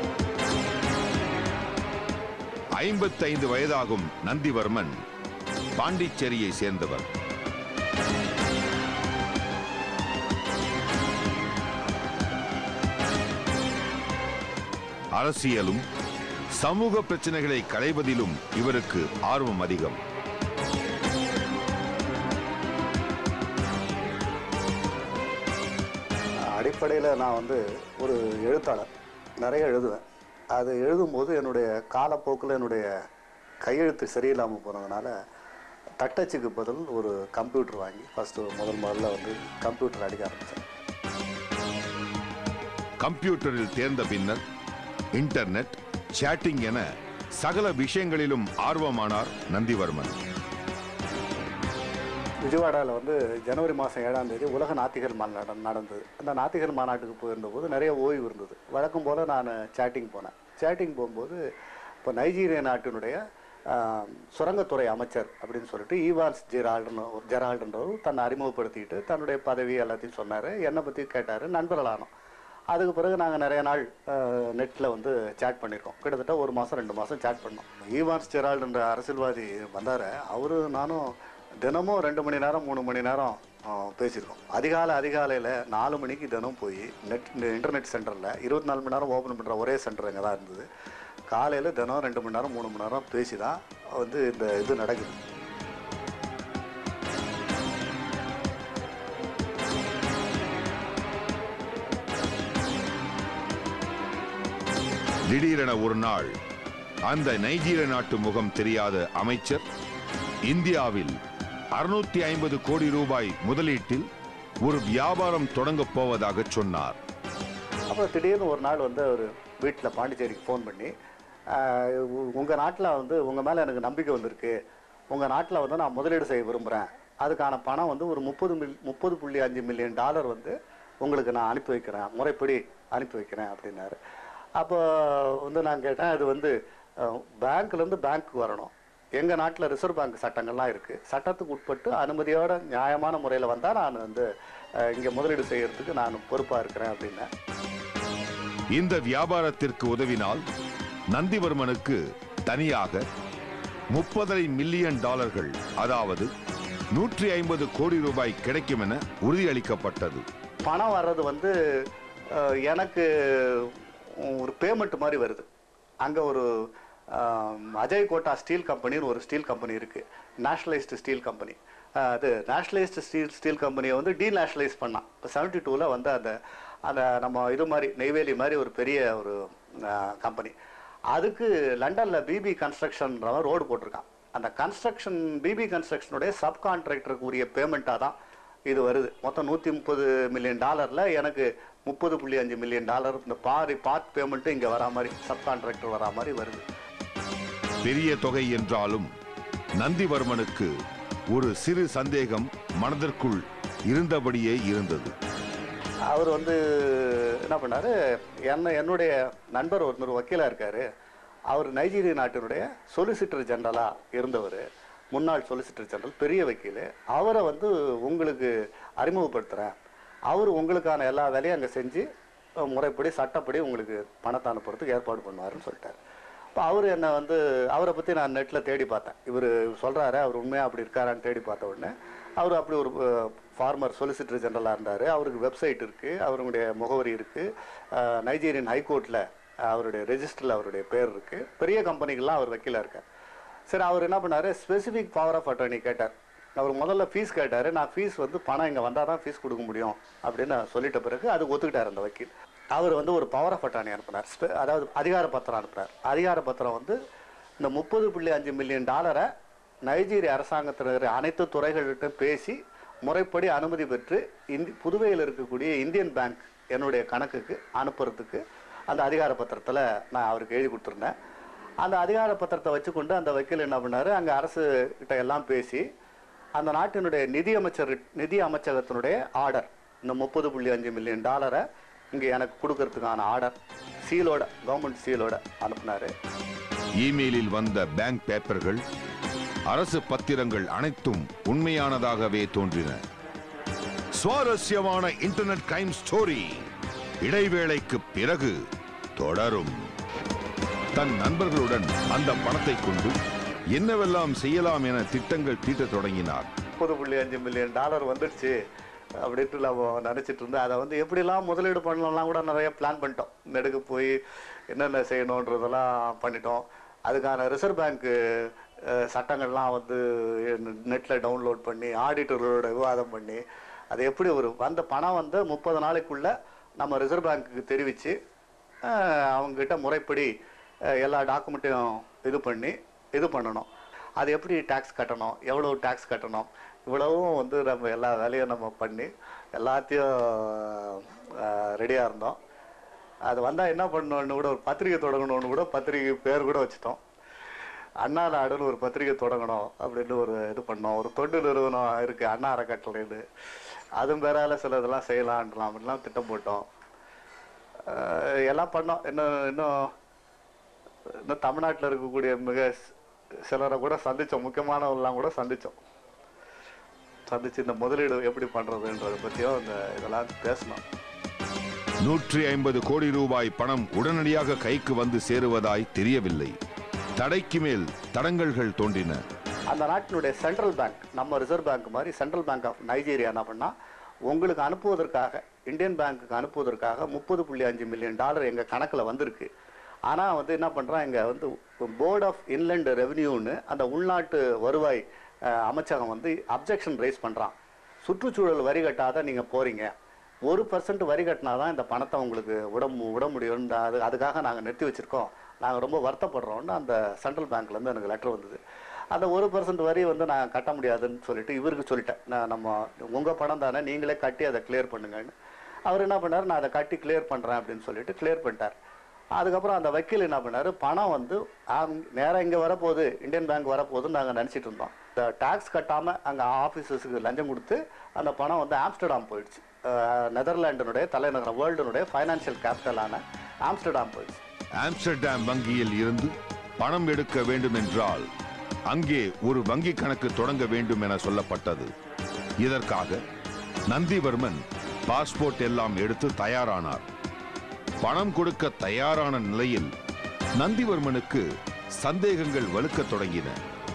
55 வயதாகும் நந்திவர்மன் பாண்டிச்சேரியை சேர்ந்தவர். அரசியலும் சமூக பிரச்சனைகளை களைவதிலும் இவருக்கு ஆர்வம் அதிகம். அடிப்படையில் நான் வந்து ஒரு எழுத்தாளர், நிறைய எழுதுவேன். அது எழுதும்போது என்னுடைய காலப்போக்கில் என்னுடைய கையெழுத்து சரியில்லாமல் போனதுனால தட்டச்சுக்கு பதில் ஒரு கம்ப்யூட்டர் வாங்கி முதல்ல வந்து கம்ப்யூட்டர் அடிக்க ஆரம்பித்தேன். கம்ப்யூட்டரில் தேர்ந்த பின்னர் இன்டர்நெட், சேட்டிங் என சகல விஷயங்களிலும் ஆர்வமானார் நந்திவர்மன். விஜயவாடாவில் வந்து ஜனவரி மாதம் 7ஆம் தேதி உலக நாத்திகர் மாநாடு நடந்தது. அந்த நாத்திகர் மாநாட்டுக்கு போயிருந்தபோது நிறைய ஓய்வு இருந்தது. வழக்கம் போல் நான் சேட்டிங் போனேன். சேட்டிங் போகும்போது இப்போ நைஜீரிய நாட்டினுடைய சுரங்கத்துறை அமைச்சர் அப்படின்னு சொல்லிட்டு ஈவான்ஸ் ஜெரால்டுன்றவர் தன்னை அறிமுகப்படுத்திக்கிட்டு தன்னுடைய பதவி எல்லாத்தையும் சொன்னார். என்னை பற்றி கேட்டார். நண்பர்களானோம். அதுக்கு பிறகு நாங்கள் நிறைய நாள் நெட்டில் வந்து சேட் பண்ணியிருக்கோம். கிட்டத்தட்ட 1 மாதம் 2 மாதம் சேட் பண்ணோம். ஈவான்ஸ் ஜெரால்டுன்ற அரசியல்வாதி வந்தார். அவரும் நானும் தினமும் 2 மணி நேரம் 3 மணி நேரம் பேசியிருக்கோம். அதிகாலையில் 4 மணிக்கு தினம் போய் இன்டர்நெட் சென்டரில் 24 மணி நேரம் ஓப்பன் பண்ணுற ஒரே சென்டர் அங்கே தான் இருந்தது. காலையில் தினம் 2 மணி நேரம் 3 மணி நேரம் பேசி தான் வந்து இந்த இது நடக்குது. திடீரென ஒரு நாள் அந்த நைஜீரிய நாட்டு முகம் தெரியாத அமைச்சர் இந்தியாவில் 650 கோடி ரூபாய் முதலீட்டில் ஒரு வியாபாரம் தொடங்க போவதாக சொன்னார். அப்புறம் திடீர்னு ஒரு நாள் வந்து ஒரு வீட்டில் பாண்டிச்சேரிக்கு ஃபோன் பண்ணி, உங்கள் நாட்டில் வந்து உங்கள் மேலே எனக்கு நம்பிக்கை வந்திருக்கு, உங்கள் நாட்டில் வந்து நான் முதலீடு செய்ய விரும்புகிறேன், அதுக்கான பணம் வந்து ஒரு $30.5 மில்லியன் வந்து உங்களுக்கு நான் அனுப்பி வைக்கிறேன், முறைப்படி அனுப்பி வைக்கிறேன் அப்படின்னாரு. அப்போ வந்து நான் கேட்டேன், அது வந்து பேங்க்லேருந்து பேங்க்கு வரணும், எங்கள் நாட்டில் ரிசர்வ் பேங்க் சட்டங்கள்லாம் இருக்குது, சட்டத்துக்கு உட்பட்டு அனுமதியோட நியாயமான முறையில் வந்தால் நான் வந்து இங்கே முதலீடு செய்யறதுக்கு நான் பொறுப்பாக இருக்கிறேன் அப்படின்னேன். இந்த வியாபாரத்திற்கு உதவினால் நந்திவர்மனுக்கு தனியாக $30 மில்லியன், அதாவது 150 கோடி ரூபாய் கிடைக்கும் என உறுதியளிக்கப்பட்டது. பணம் வர்றது வந்து எனக்கு ஒரு பேமெண்ட் மாதிரி வருது. அங்கே ஒரு அஜய் கோட்டா ஸ்டீல் கம்பெனின்னு ஒரு ஸ்டீல் கம்பெனி இருக்குது, நேஷ்னலைஸ்டு ஸ்டீல் கம்பெனி. அது நேஷ்னலைஸ்டு ஸ்டீல் கம்பெனியை வந்து டீநேஷ்னலைஸ் பண்ணான். இப்போ 72ல் வந்து அந்த நம்ம இது மாதிரி நெய்வேலி மாதிரி ஒரு பெரிய ஒரு கம்பெனி. அதுக்கு லண்டனில் பிபி கன்ஸ்ட்ரக்ஷன்றவன் ரோடு போட்டிருக்கான். அந்த பிபி கன்ஸ்ட்ரக்ஷனுடைய சப்கான்ட்ராக்டருக்கு உரிய பேமெண்ட்டாக தான் இது வருது. மொத்தம் $130 மில்லியன். எனக்கு $30.5 மில்லியன் இந்த பார்ட் பேமெண்ட்டு இங்கே வரா மாதிரி, சப்கான்ட்ராக்டர் வரா மாதிரி வருது. பெரிய தொகை என்றாலும் நந்திவர்மனுக்கு ஒரு சிறு சந்தேகம் மனதிற்குள் இருந்தபடியே இருந்தது. அவர் வந்து என்ன பண்ணார், என்னுடைய நண்பர் ஒரு வக்கீலாக இருக்கார். அவர் நைஜீரிய நாட்டினுடைய சொலிசிட்டர் ஜெனரலாக இருந்தவர், முன்னாள் சொலிசிட்டர் ஜெனரல், பெரிய வக்கீல். அவரை வந்து உங்களுக்கு அறிமுகப்படுத்துகிறேன், அவர் உங்களுக்கான எல்லா வேலையும் அங்கே செஞ்சு முறைப்படி சட்டப்படி உங்களுக்கு பணத்தை அனுப்புறதுக்கு ஏற்பாடு பண்ணுவாருன்னு சொல்லிட்டார். இப்போ அவர் என்னை வந்து அவரை பற்றி நான் நெட்டில் தேடி பார்த்தேன். இவர் சொல்கிறாரு, அவர் உண்மையாக அப்படி இருக்காரான்னு தேடி பார்த்த உடனே அவர் அப்படி ஒரு ஃபார்மர் சொலிசிட்டர் ஜெனரலாக இருந்தார். அவருக்கு வெப்சைட் இருக்குது, அவருடைய முகவரி இருக்குது, நைஜீரியன் ஹைகோர்ட்டில் அவருடைய ரெஜிஸ்டரில் அவருடைய பேர் இருக்குது, பெரிய கம்பெனிகள்லாம் அவர் வக்கீலாக இருக்கார். சரி, அவர் என்ன பண்ணார், ஸ்பெசிஃபிக் பவர் ஆஃப் அட்டர்னி கேட்டார். அவர் முதல்ல ஃபீஸ் கேட்டார். நான் ஃபீஸ் வந்து பணம் இங்கே வந்தால் தான் ஃபீஸ் கொடுக்க முடியும் அப்படின்னு சொல்லிட்ட பிறகு அது ஒத்துக்கிட்டார் அந்த வக்கீல். அவர் வந்து ஒரு பவர் ஆஃப் அட்டர்னி அனுப்பினார், அதாவது அதிகார பத்திரம் அனுப்பினார். அதிகார பத்திரம் வந்து இந்த $30.5 மில்லியன் நைஜீரிய அரசாங்கத்தினர் அனைத்து துறைகள்கிட்ட பேசி முறைப்படி அனுமதி பெற்று புதுவையில் இருக்கக்கூடிய இந்தியன் பேங்க் என்னுடைய கணக்குக்கு அனுப்புறதுக்கு அந்த அதிகார பத்திரத்தில் நான் அவருக்கு எழுதி கொடுத்துருந்தேன். அந்த அதிகார பத்திரத்தை வச்சுக்கொண்டு அந்த வக்கீல் என்ன பண்ணார், அங்கே அரசு கிட்ட எல்லாம் பேசி அந்த நாட்டினுடைய நிதி அமைச்சகத்தினுடைய ஆர்டர், இந்த $30.5 மில்லியன் இங்கே எனக்கு கொடுக்கறதுக்கான ஆர்டர் சீலோட, கவர்மெண்ட் சீலோட அனுப்புனாரு. இமெயிலில் வந்த பேங்க் பேப்பர்கள், அரசு பத்திரங்கள் அனைத்தும் உண்மையானதாகவே தோன்றின. சுவாரஸ்யமான இன்டர்நெட் கிரைம் ஸ்டோரி இடைவேளைக்கு பிறகு தொடரும். தன் நண்பர்களுடன் அந்த பணத்தை கொண்டு என்னவெல்லாம் செய்யலாம் என திட்டங்கள் தீட்டத் தொடங்கினார். $30.5 மில்லியன் வந்துடுச்சு அப்படின்ட்டு நம்ம நினச்சிட்டு இருந்தோம். அதை வந்து எப்படிலாம் முதலீடு பண்ணலாம் கூட நிறைய பிளான் பண்ணிட்டோம். நெடுக்கு போய் என்னென்ன செய்யணுன்றதெல்லாம் பண்ணிட்டோம். அதுக்கான ரிசர்வ் பேங்க்கு சட்டங்கள்லாம் வந்து நெட்டில் டவுன்லோட் பண்ணி ஆடிட்டர்களோட விவாதம் பண்ணி அது எப்படி வந்த பணம் வந்து 30 நாளைக்குள்ளே நம்ம ரிசர்வ் பேங்க்குக்கு தெரிவித்து அவங்ககிட்ட முறைப்படி எல்லா டாக்குமெண்ட்டையும் இது பண்ணணும். அது எப்படி டேக்ஸ் கட்டணும், எவ்வளோ டேக்ஸ் கட்டணும், இவ்வளவும் வந்து நம்ம எல்லா வேலையும் நம்ம பண்ணி எல்லாத்தையும் ரெடியாக இருந்தோம். அது வந்தால் என்ன பண்ணணுன்னு கூட ஒரு பத்திரிகை தொடங்கணும்னு கூட பத்திரிகை பேர் கூட வச்சுட்டோம். அண்ணா நாடுன்னு ஒரு பத்திரிகை தொடங்கணும் அப்படின்னு இது பண்ணோம். ஒரு தொண்டு நிறுவனம் இருக்குது அண்ணா அறக்கட்டளைன்னு, அதுவும் பேரால் சில இதெல்லாம் செய்யலான்லாம் அப்படின்லாம் திட்டம் போட்டோம். எல்லாம் பண்ணோம். இன்னும் தமிழ்நாட்டில் இருக்கக்கூடிய மிக சிலரை கூட சந்தித்தோம், முக்கியமானவர்கள்லாம் கூட சந்தித்து இந்த முதலீடு எப்படி பண்ணுறதுன்றதை பற்றியும் இதெல்லாம் பேசணும். 150 கோடி ரூபாய் பணம் உடனடியாக கைக்கு வந்து சேருவதாய் தெரியவில்லை. தடைக்கு மேல் தடங்கல்கள் தோன்றின. அந்த நாட்டினுடைய சென்ட்ரல் பேங்க், நம்ம ரிசர்வ் பேங்க் மாதிரி சென்ட்ரல் பேங்க் ஆஃப் நைஜீரியா என்ன பண்ணால், உங்களுக்கு அனுப்புவதற்காக இந்தியன் பேங்க்குக்கு அனுப்புவதற்காக $30.5 மில்லியன் எங்கள் கணக்கில் வந்திருக்கு. ஆனால் வந்து என்ன பண்ணுறான், இங்கே வந்து போர்ட் ஆஃப் இன்லண்ட் ரெவென்யூன்னு அந்த உள்நாட்டு வருவாய் அமைச்சகம் வந்து அப்ஜெக்ஷன் ரைஸ் பண்ணுறான். சுற்றுச்சூழல் வரி கட்டாத நீங்கள் போகிறீங்க, 1% வரி கட்டினா தான் இந்த பணத்தை உங்களுக்கு விட முடியும், அதுக்காக நாங்கள் நிறுத்தி வச்சுருக்கோம், நாங்கள் ரொம்ப வருத்தப்படுறோம்னு அந்த சென்ட்ரல் பேங்க்லேருந்து எனக்கு லெட்டர் வந்தது. அந்த 1% வரி வந்து நான் கட்ட முடியாதுன்னு சொல்லிட்டு இவருக்கு சொல்லிட்டேன். நம்ம உங்கள் பணம் தானே, நீங்களே கட்டி அதை கிளியர் பண்ணுங்கன்னு. அவர் என்ன பண்ணார், நான் அதை கட்டி கிளியர் பண்ணுறேன் அப்படின்னு சொல்லிட்டு கிளியர் பண்ணிட்டார். அதுக்கப்புறம் அந்த வக்கீல் என்ன பண்ணார், பணம் வந்து நேராக இங்கே வரப்போகுது, இந்தியன் பேங்க் வரப்போகுதுன்னு நாங்கள் நினச்சிட்டு இருந்தோம். இந்த டேக்ஸ் கட்டாமல் அங்கே ஆஃபீஸர்ஸுக்கு லஞ்சம் கொடுத்து அந்த பணம் வந்து ஆம்ஸ்டர்டாம் போயிடுச்சு. நெதர்லாண்டினுடைய தலைநகரம், வேர்ல்டுனுடைய ஃபைனான்சியல் கேபிட்டலான ஆம்ஸ்டர்டாம் போயிடுச்சு. ஆம்ஸ்டர்டாம் வங்கியில் இருந்து பணம் எடுக்க வேண்டும் என்றால் அங்கே ஒரு வங்கி கணக்கு தொடங்க வேண்டும் என சொல்லப்பட்டது. இதற்காக நந்திவர்மன் பாஸ்போர்ட் எல்லாம் எடுத்து தயாரானார். பணம் கொடுக்க தயாரான நிலையில் நந்திவர்மனுக்கு சந்தேகங்கள் வலுக்கத் தொடங்கின.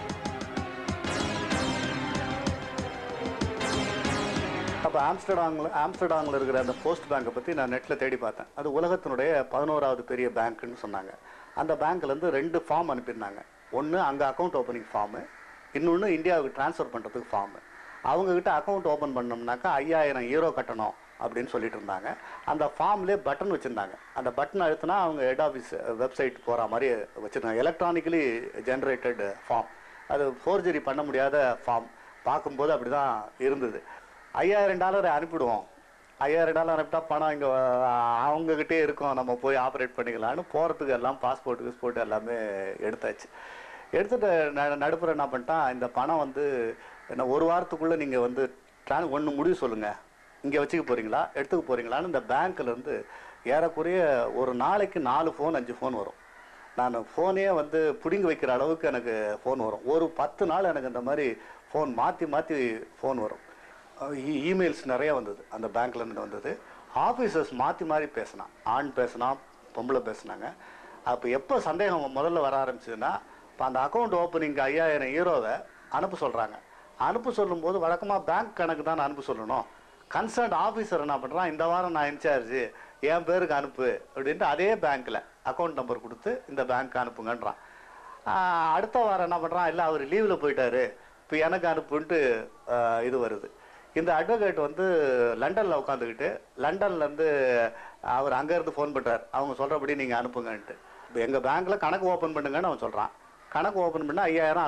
அப்போ ஆம்ஸ்டர்டாமில் இருக்கிற அந்த போஸ்ட் பேங்கை பற்றி நான் நெட்டில் தேடி பார்த்தேன். அது உலகத்தினுடைய 11வது பெரிய பேங்க்குன்னு சொன்னாங்க. அந்த பேங்க்லேருந்து 2 ஃபார்ம் அனுப்பியிருந்தாங்க. ஒன்று அங்கே அக்கௌண்ட் ஓப்பனிங் ஃபார்மு, இன்னொன்று இந்தியாவுக்கு ட்ரான்ஸ்ஃபர் பண்ணுறதுக்கு ஃபார்மு. அவங்கக்கிட்ட அக்கௌண்ட் ஓப்பன் பண்ணோம்னாக்கா 5000 யூரோ கட்டணும் அப்படின்னு சொல்லிட்டு இருந்தாங்க. அந்த ஃபார்ம்லேயே பட்டன் வச்சுருந்தாங்க. அந்த பட்டன் அழுத்தினா அவங்க ஹெட் ஆஃபீஸ் வெப்சைட் போகிற மாதிரி வச்சுருந்தாங்க. எலக்ட்ரானிக்கலி ஜென்ரேட்டட் ஃபார்ம், அது ஃபோர்ஜரி பண்ண முடியாத ஃபார்ம். பார்க்கும்போது அப்படி தான் இருந்தது. $5000 அனுப்பிடுவோம், $5000 அனுப்பிட்டா பணம் இங்கே அவங்கக்கிட்டே இருக்கும், நம்ம போய் ஆப்ரேட் பண்ணிக்கலான்னு போகிறதுக்கு எல்லாம் பாஸ்போர்ட் எல்லாமே எடுத்தாச்சு. எடுத்துகிட்டு நடுப்புற என்ன பண்ணிட்டான், இந்த பணம் வந்து என்ன ஒரு வாரத்துக்குள்ளே நீங்கள் வந்து ஒன்று முடிவு சொல்லுங்கள், இங்கே வச்சுக்க போகிறீங்களா எடுத்துக்க போகிறீங்களான்னு இந்த பேங்க்லேருந்து ஏறக்குறைய ஒரு நாளைக்கு 4 ஃபோன் 5 ஃபோன் வரும். நான் ஃபோனே வந்து பிடுங்கி வைக்கிற அளவுக்கு எனக்கு ஃபோன் வரும். ஒரு 10 நாள் எனக்கு இந்த மாதிரி ஃபோன் மாற்றி ஃபோன் வரும். இமெயில்ஸ் நிறைய வந்தது, அந்த பேங்க்லேருந்து வந்தது. ஆஃபீஸர்ஸ் மாற்றி பேசினான், ஆண் பேசினா பொம்பளை பேசினாங்க. அப்போ எப்போ சந்தேகம் முதல்ல வர ஆரம்பிச்சதுன்னா, இப்போ அந்த அக்கௌண்ட் ஓப்பனிங்க்கு 5000 யூரோவை அனுப்ப சொல்கிறாங்க. அனுப்ப சொல்லும்போது வழக்கமாக பேங்க் கணக்கு தான் அனுப்ப சொல்லணும். கன்சர்ன்ட் ஆஃபீஸர் என்ன பண்ணுறான், இந்த வாரம் நான் இன்சார்ஜு, என் பேருக்கு அனுப்பு அப்படின்ட்டு அதே பேங்க்கில் அக்கௌண்ட் நம்பர் கொடுத்து இந்த பேங்க் அனுப்புங்கன்றான். அடுத்த வாரம் என்ன பண்ணுறான், இல்லை அவர் லீவில் போயிட்டாரு, இப்போ எனக்கு அனுப்புன்ட்டு இது வருது. இந்த அட்வொகேட் வந்து லண்டனில் உட்காந்துக்கிட்டு லண்டன்லேருந்து அவர் அங்கேருந்து ஃபோன் பண்ணுறார், அவங்க சொல்கிறபடி நீங்கள் அனுப்புங்கன்ட்டு. இப்போ எங்கள் பேங்க்கில் கணக்கு ஓப்பன் பண்ணுங்கன்னு அவன் சொல்கிறான். கணக்கு ஓப்பன் பண்ணால்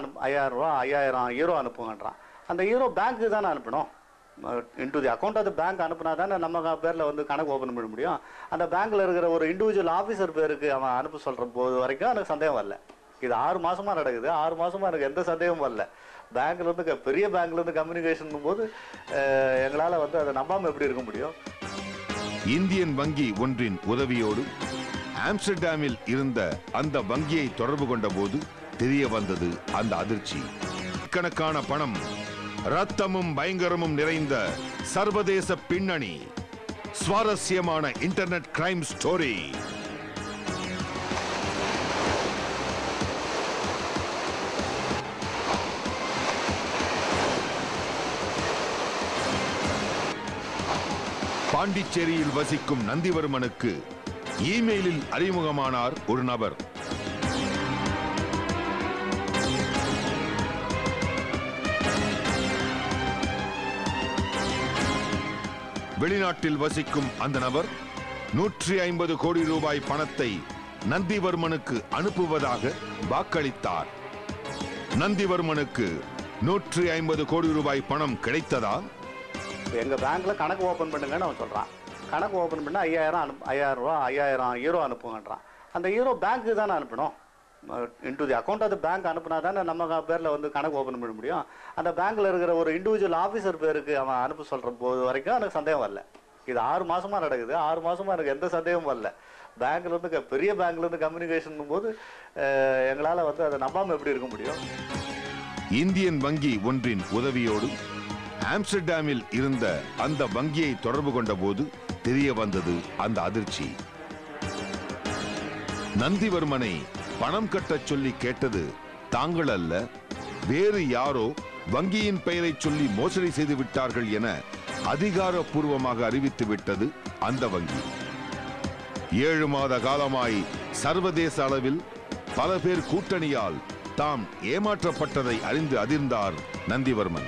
5000 யூரோ அனுப்புங்கன்றான். அந்த யூரோ பேங்க்கு தானே அனுப்பணும், into the account of the bank அனுப்புனா தானே நம்ம பேரில் வந்து கணக்கு ஓப்பன் பண்ண முடியும். அந்த பேங்க்கில் இருக்கிற ஒரு இண்டிவிஜுவல் ஆஃபீஸர் பேருக்கு அவன் அனுப்ப சொல்கிற போது வரைக்கும் எனக்கு சந்தேகம் வரல. இது 6 மாதமாக நடக்குது, 6 மாதமாக எனக்கு எந்த சந்தேகமும் வரல. பேங்க்லேருந்து பெரிய பேங்க்லேருந்து கம்யூனிகேஷன் போது எங்களால் வந்து அதை நம்பாமல் எப்படி இருக்க முடியும். இந்தியன் வங்கி ஒன்றின் உதவியோடு ஆம்ஸ்டர்டாமில் இருந்த அந்த வங்கியை தொடர்பு கொண்ட போது தெரிய வந்தது அந்த அதிர்ச்சி. கணக்கான பணம், ரத்தமும் பயங்கரமும் நிறைந்த சர்வதேச பின்னணி, சுவாரஸ்யமான இன்டர்நெட் கிரைம் ஸ்டோரி. பாண்டிச்சேரியில் வசிக்கும் நந்திவர்மனுக்கு இமெயிலில் அறிமுகமானார் ஒரு நபர். வெளிநாட்டில் வசிக்கும் அந்த நபர் 150 கோடி ரூபாய் பணத்தை நந்திவர்மனுக்கு அனுப்புவதாக வாக்களித்தார். நந்திவர்மனுக்கு 150 கோடி ரூபாய் பணம் கிடைத்ததா? எங்க பேங்க்ல கணக்கு ஓபன் பண்ணுங்கன்னு அவன் சொல்றான். கணக்கு ஓபன் பண்ண 5000 ரூபா 5000 யூரோ அனுப்புங்கன்றான். அந்த யூரோ பேங்க்கு தானே அனுப்பணும். Into the account of the bank அனுப்புனா தானே நம்ம பேரில் வந்து கணக்கு ஓப்பன் பண்ண முடியும். அந்த பேங்க்கில் இருக்கிற ஒரு இண்டிவிஜுவல் ஆஃபீஸர் பேருக்கு அவன் அனுப்ப சொல்கிற போது வரைக்கும் எனக்கு சந்தேகம் வரல. இது 6 மாதமாக நடக்குது. 6 மாதமாக எனக்கு எந்த சந்தேகமும் வரல. பேங்க்லேருந்து பெரிய பேங்க்லேருந்து கம்யூனிகேஷன் போது எங்களால் வந்து அதை நம்பாமல் எப்படி இருக்க முடியும்? இந்தியன் வங்கி ஒன்றின் உதவியோடு ஆம்ஸ்டர்டாமில் இருந்த அந்த வங்கியை தொடர்பு கொண்ட போது தெரிய வந்தது அந்த அதிர்ச்சி. நந்திவர்மனை பணம் கட்டச் சொல்லி கேட்டது தாங்கள் அல்ல, வேறு யாரோ வங்கியின் பெயரை சொல்லி மோசடி செய்து விட்டார்கள் என அதிகாரப்பூர்வமாக அறிவித்து விட்டது அந்த வங்கி. 7 மாத காலமாய் சர்வதேச அளவில் பல பேர் கூட்டணியால் தாம் ஏமாற்றப்பட்டதை அறிந்து அதிர்ந்தார் நந்திவர்மன்.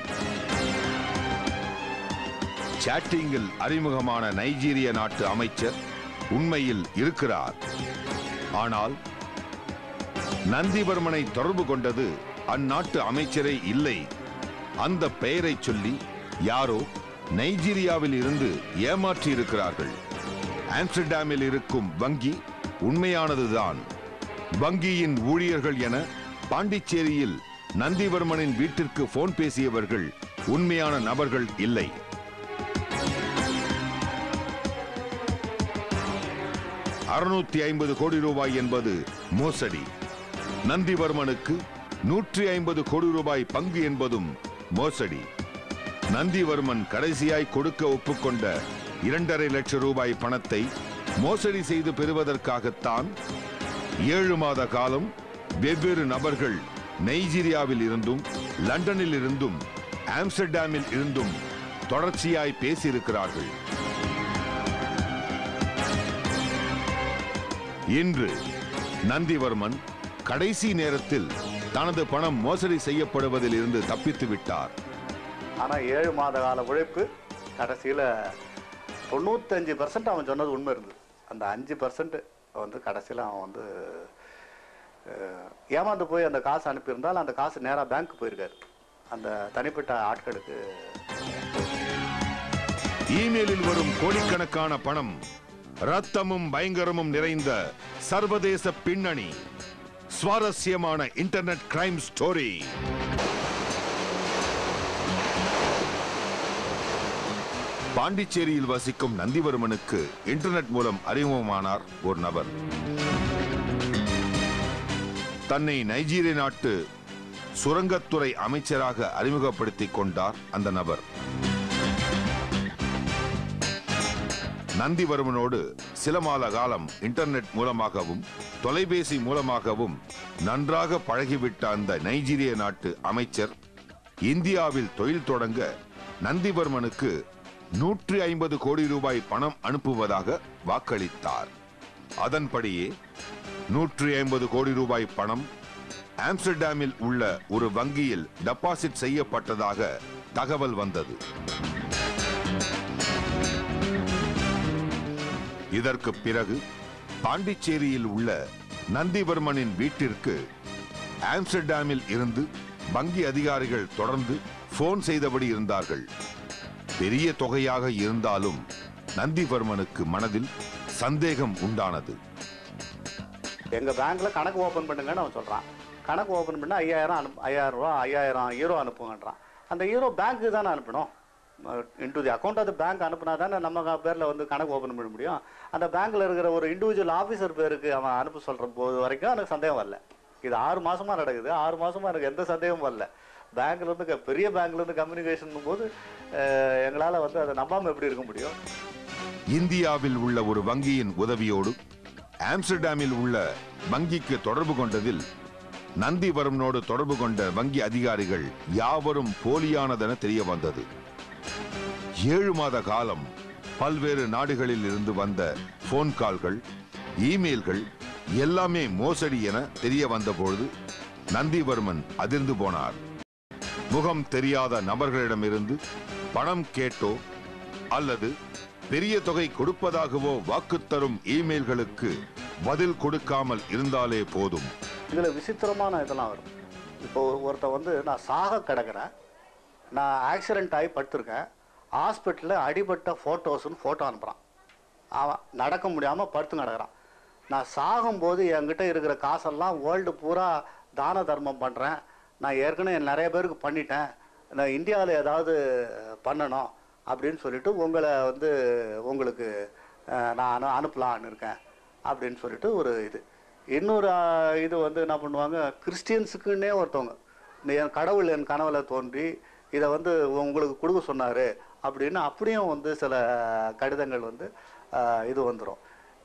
சாட்டிங்கில் அறிமுகமான நைஜீரிய நாட்டு அமைச்சர் உண்மையில் இருக்கிறார். ஆனால் நந்திவர்மனை தொடர்பு கொண்டது அந்நாட்டு அமைச்சரே இல்லை. அந்த பெயரை சொல்லி யாரோ நைஜீரியாவில் இருந்து ஏமாற்றி இருக்கிறார்கள். ஆம்ஸ்டர்டாமில் இருக்கும் வங்கி உண்மையானதுதான். வங்கியின் ஊழியர்கள் என பாண்டிச்சேரியில் நந்திவர்மனின் வீட்டிற்கு போன் பேசியவர்கள் உண்மையான நபர்கள் இல்லை. $650 கோடி ரூபாய் என்பது மோசடி. நந்திவர்மனுக்கு 150 கோடி ரூபாய் பங்கு என்பதும் மோசடி. நந்திவர்மன் கடைசியாய் கொடுக்க ஒப்புக்கொண்ட 2.5 லட்சம் ரூபாய் பணத்தை மோசடி செய்து பெறுவதற்காகத்தான் 7 மாத காலம் வெவ்வேறு நபர்கள் நைஜீரியாவில் இருந்தும் லண்டனில் இருந்தும் ஆம்ஸ்டர்டாமில் இருந்தும் தொடர்ச்சியாய் பேசியிருக்கிறார்கள். இன்று நந்திவர்மன் கடைசி நேரத்தில் தனது பணம் மோசடி செய்யப்படுவதில் இருந்து தப்பித்து விட்டார். ஆனா 7 மாத கால உழைப்பு கடைசியில 95% அவன் சொன்னது உண்மை இருந்தது. அந்த 5% வந்து கடைசியில் அவன் வந்து ஏமாந்து போய் அந்த காசு அனுப்பியிருந்தால் அந்த காசு நேராக பேங்க் போயிருக்காரு. அந்த தனிப்பட்ட ஆட்களுக்கு இமெயிலில் வரும் கோடிக்கணக்கான பணம், ரத்தமும் பயங்கரமும் நிறைந்த சர்வதேச பின்னணி, சுவாரஸ்யமான இன்டர்நெட் கிரைம் ஸ்டோரி. பாண்டிச்சேரியில் வசிக்கும் நந்திவர்மனுக்கு இன்டர்நெட் மூலம் அறிமுகமானார் ஒரு நபர். தன்னை நைஜீரிய நாட்டு சுரங்கத்துறை அமைச்சராக அறிமுகப்படுத்திக் கொண்டார் அந்த நபர். நந்திவர்மனோடு சில மாத காலம் இன்டர்நெட் மூலமாகவும் தொலைபேசி மூலமாகவும் நன்றாக பழகிவிட்ட அந்த நைஜீரிய நாட்டு அமைச்சர் இந்தியாவில் தொழில் தொடங்க நந்திவர்மனுக்கு 150 கோடி ரூபாய் பணம் அனுப்புவதாக வாக்களித்தார். அதன்படியே 150 கோடி ரூபாய் பணம் ஆம்ஸ்டர்டாமில் உள்ள ஒரு வங்கியில் டெபாசிட் செய்யப்பட்டதாக தகவல் வந்தது. இதற்கு பிறகு பாண்டிச்சேரியில் உள்ள நந்திவர்மனின் வீட்டிற்கு ஆம்ஸ்டர்டாமில் இருந்து வங்கி அதிகாரிகள் தொடர்ந்து போன் செய்தபடி இருந்தார்கள். பெரிய தொகையாக இருந்தாலும் நந்திவர்மனுக்கு மனதில் சந்தேகம் உண்டானது. எங்க பேங்க்ல கணக்கு ஓபன் பண்ணுங்கன்னு அவன் சொல்றான். கணக்கு ஓபன் பண்ண 5000 ரூபா 5000 யூரோ அனுப்புங்கன்றான். அந்த யூரோ பேங்க்கு தானே அனுப்பணும். Into the account of the bank அனுப்புனா தானே நம்ம பேரில் வந்து கணக்கு ஓப்பன் பண்ண முடியும். அந்த பேங்க்கில் இருக்கிற ஒரு இண்டிவிஜுவல் ஆஃபீஸர் பேருக்கு அவன் அனுப்ப சொல்கிற போது வரைக்கும் எனக்கு சந்தேகம் வரல. இது 6 மாதமாக நடக்குது. 6 மாதமாக எனக்கு எந்த சந்தேகமும் வரல. பேங்க்லேருந்து பெரிய பேங்க்லேருந்து கம்யூனிகேஷன் போது எங்களால் வந்து அதை நம்பாமல் எப்படி இருக்க முடியும்? இந்தியாவில் உள்ள ஒரு வங்கியின் உதவியோடு ஆம்ஸ்டர்டாமில் உள்ள வங்கிக்கு தொடர்பு கொண்டதில் நந்திவர்மனோடு தொடர்பு கொண்ட வங்கி அதிகாரிகள் யாவரும் போலியானதென தெரிய வந்தது. 7 மாத காலம் பல்வேறு நாடுகளில் இருந்து வந்த போன் கால்கள், இமெயில்கள் எல்லாமே மோசடி என தெரிய வந்தபொழுது நந்திவர்மன் அதிர்ந்து போனார். முகம் தெரியாத நபர்களிடமிருந்து பணம் கேட்டோ அல்லது பெரிய தொகை கொடுப்பதாகவோ வாக்கு தரும் இமெயில்களுக்கு பதில் கொடுக்காமல் இருந்தாலே போதும். இதுல விசித்திரமான இதெல்லாம் வரும். இப்போ ஒருத்தன் வந்து நான் சாக கிடக்கிறேன், நான் ஆக்சிடென்ட் ஆகி படுத்திருக்கேன், ஹாஸ்பிட்டலில் அடிபட்ட ஃபோட்டோஸ்ன்னு ஃபோட்டோ அனுப்புகிறான். அவன் நடக்க முடியாமல் படுத்து கிடக்கிறான். நான் சாகும்போது என்கிட்ட இருக்கிற காசெல்லாம் வேர்ல்டு பூரா தான தர்மம் பண்ணுறேன், நான் ஏற்கனவே நிறைய பேருக்கு பண்ணிட்டேன், நான் இந்தியாவில் ஏதாவது பண்ணணும் அப்படின்னு சொல்லிட்டு உங்களை வந்து உங்களுக்கு நான் அனுப்பலான்னு இருக்கேன் அப்படின்னு சொல்லிட்டு ஒரு இது. இன்னொரு இது வந்து என்ன பண்ணுவாங்க, கிறிஸ்டியன்ஸுக்குன்னே ஒருத்தவங்க என் கடவுள் என் கனவுல தோன்றி இதை வந்து உங்களுக்கு கொடுக்க சொன்னார் அப்படின்னு அப்படியும் வந்து சில கடிதங்கள் வந்து இது வந்துடும்.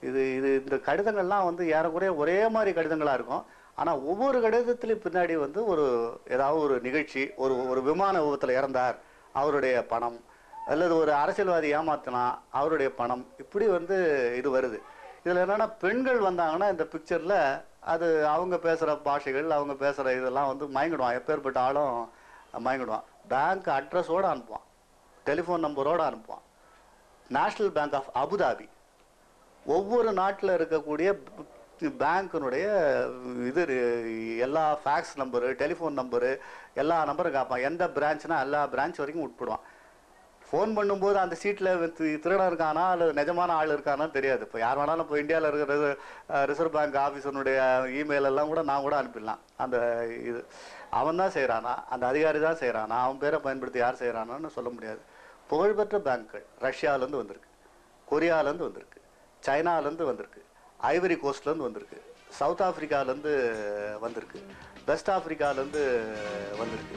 இந்த கடிதங்கள்லாம் வந்து ஏறக்குறைய ஒரே மாதிரி கடிதங்களாக இருக்கும். ஆனால் ஒவ்வொரு கடிதத்துலேயும் பின்னாடி வந்து ஏதாவது ஒரு நிகழ்ச்சி, ஒரு விமான விபத்தில் இறந்தார் அவருடைய பணம், அல்லது ஒரு அரசியல்வாதி ஏமாத்தினா அவருடைய பணம், இப்படி வந்து இது வருது. இதில் என்னென்னா பெண்கள் வந்தாங்கன்னா இந்த பிக்சரில் அது அவங்க பேசுகிற பாஷைகள், அவங்க பேசுகிற இதெல்லாம் வந்து மயங்கிடுவான். எப்பேற்பட்ட ஆளும் மயங்கிடுவான். பேங்க் அட்ரஸோடு அனுப்புவான், டெலிஃபோன் நம்பரோடு அனுப்புவான். நேஷ்னல் பேங்க் ஆஃப் அபுதாபி ஒவ்வொரு நாட்டில் இருக்கக்கூடிய பேங்க்கினுடைய இது எல்லா ஃபேக்ஸ் நம்பரு, டெலிஃபோன் நம்பரு, எல்லா நம்பரும் கேட்பான். எந்த பிரான்ச்னா எல்லா பிரான்ச் வரைக்கும் உட்படுவான். ஃபோன் பண்ணும்போது அந்த சீட்டில் திருடன் இருக்கானா அல்லது நிஜமான ஆள் இருக்கானான்னு தெரியாது. இப்போ யார் வேணாலும் இப்போ இந்தியாவில் இருக்கிற ரிசர்வ் பேங்க் ஆஃபீஸனுடைய இமெயில் எல்லாம் கூட நான் கூட அனுப்பிடலாம். அந்த இது அவன் தான் செய்கிறானா, அந்த அதிகாரி தான் செய்கிறானா, அவன் பேரை பயன்படுத்தி யார் செய்கிறானான்னு சொல்ல முடியாது. புகழ்பெற்ற பேங்க்குகள் ரஷ்யாவிலேருந்து வந்திருக்கு, கொரியாவிலேருந்து வந்திருக்கு, சைனாலேருந்து வந்திருக்கு, ஐவரி கோஸ்ட்லேருந்து வந்திருக்கு, சவுத் ஆஃப்ரிக்காலேருந்து வந்திருக்கு, வெஸ்ட் ஆஃப்ரிக்காலேருந்து வந்திருக்கு.